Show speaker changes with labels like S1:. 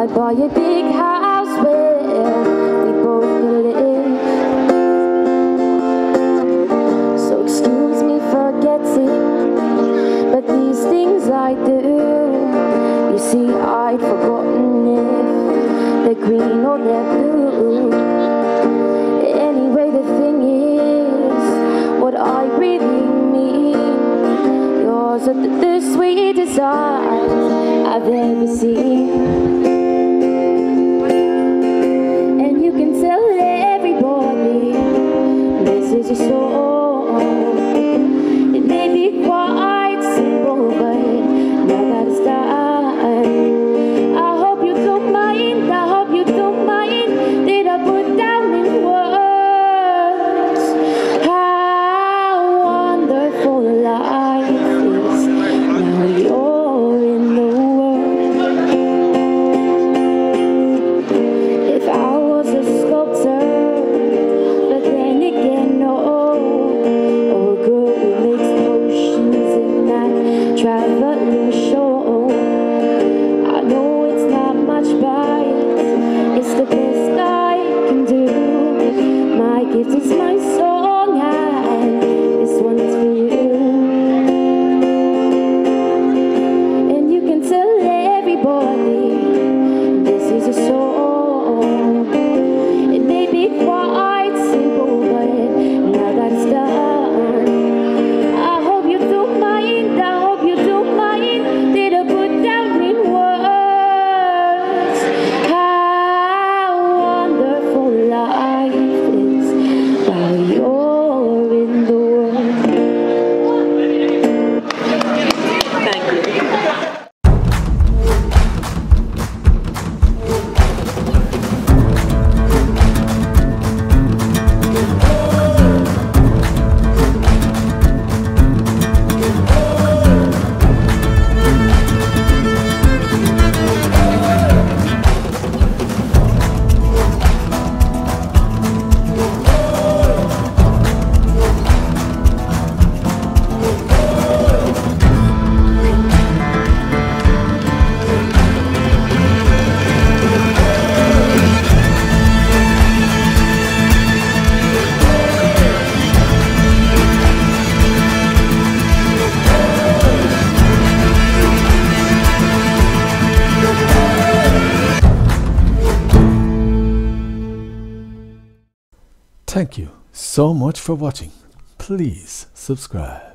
S1: I'd buy a big house where we both could live. So excuse me for getting, but these things I do, you see, I'd forgotten if they're green or they're blue. Anyway, the thing is, what I really mean, yours are the sweetest eyes I've ever seen. And you can tell everybody this is a song. It may be quite simple, but now that it's done, I hope you don't mind, I hope you don't mind that I put down in words how wonderful life is now you're in the world. If I was a sculptor, but then again, no, or a girl who makes potions in that traveling show, I know it's not much, but it's the best I can do. My gift is my song, and this one's for you. And you can tell everybody this is a song. It may be quite simple, but now that it's done, I hope you don't mind, I hope you don't mind that I put down in words how wonderful life is while you're in the world.
S2: Thank you.
S3: Thank you so much for watching. Please subscribe.